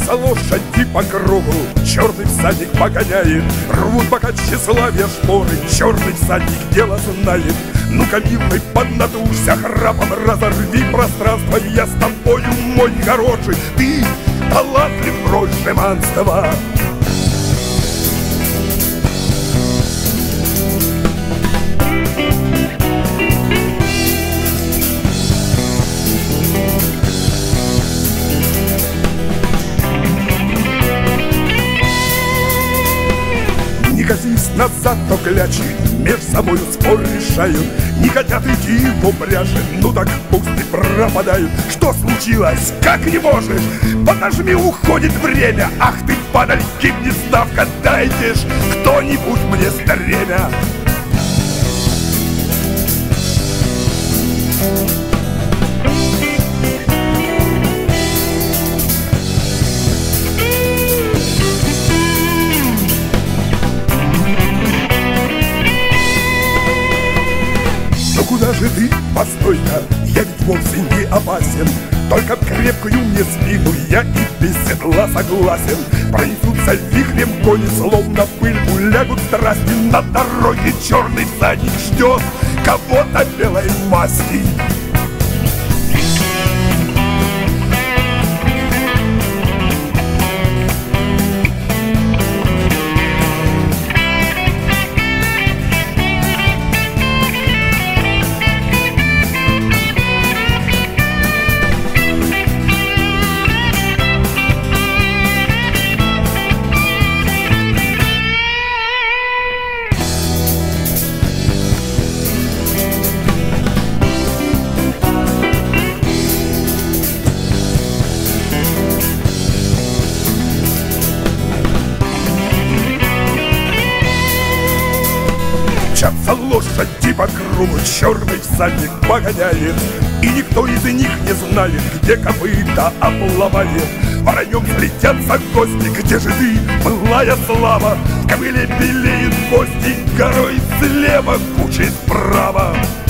Мчатся лошади по кругу, черный всадник погоняет. Рвут пока тщеславие шпоры, черный всадник дело знает. Ну-ка, милый, поднатужься, храпом разорви пространство. Я с тобою, мой хороший, ты талантлив, прочь жеманства. Не катись назад, то клячи, меж собою спор решают. Не хотят идти в упряжи, ну так пусть и пропадают. Что случилось? Как не можешь? Подожми, уходит время. Ах ты, падаль, гибни, ставка, дайте ж кто-нибудь мне стремя. Куда же ты? Постой-ка, я ведь вовсе не опасен. Только крепкую мне спину, я и без седла согласен. Пронесутся вихрем кони, словно пыль, улягут страсти. На дороге черный всадник ждет кого-то белой масти. Мчатся лошади по кругу, черный всадник погоняет. И никто из них не знает, где копыта обломает. Вороньем слетятся гости, где же ты, былая слава? Кобыле белеет кости, горой слева, кучей справа.